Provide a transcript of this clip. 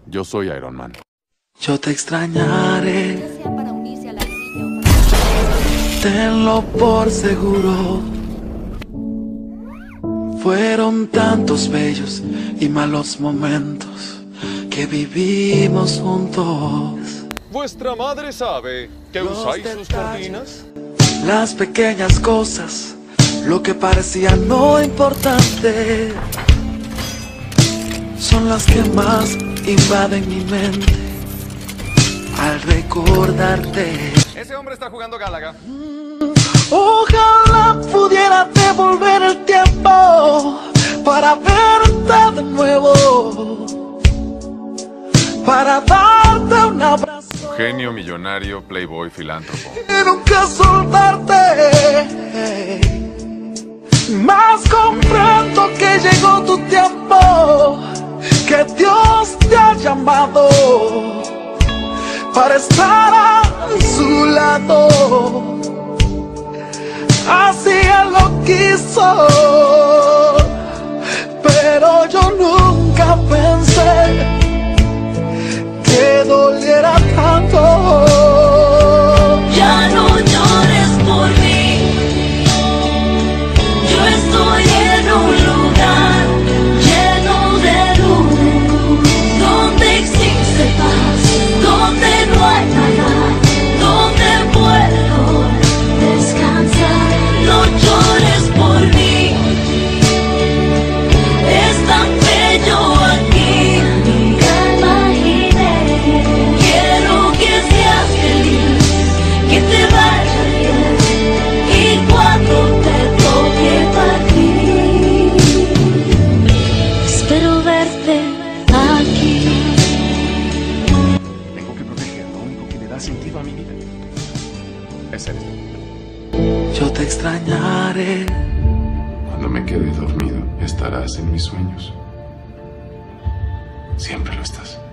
Yo soy Iron Man. Yo te extrañaré, Ya sea para unirse a la guerrilla o para... tenlo por seguro. Fueron tantos bellos y malos momentos que vivimos juntos. ¿Vuestra madre sabe que Los usáis sus detalles, cortinas? las pequeñas cosas, lo que parecía no importante, son las que más invaden mi mente al recordarte. Ese hombre está jugando Gálaga. Ojalá pudiera devolver el tiempo para verte de nuevo, para darte un abrazo Genio, millonario, playboy, filántropo. y nunca soltarte. Más comprendo que llegó tu tiempo, que Dios te ha llamado para estar a su lado. Así Él lo quiso, pero yo nunca pensé que doliera tanto. Ya no llores por mí. Yo estoy en un lugar lleno de luz, donde existe paz, donde no hay nada, donde puedo descansar. No llores por mí. Es tan bello aquí, nunca imaginé. Quiero que seas feliz, que te vaya bien, y cuando te toque partir, espero verte aquí. Tengo que proteger lo único que le da sentido a mi vida. Es él. Yo te extrañaré, Cuando me quede dormido, estarás en mis sueños. Siempre lo estás.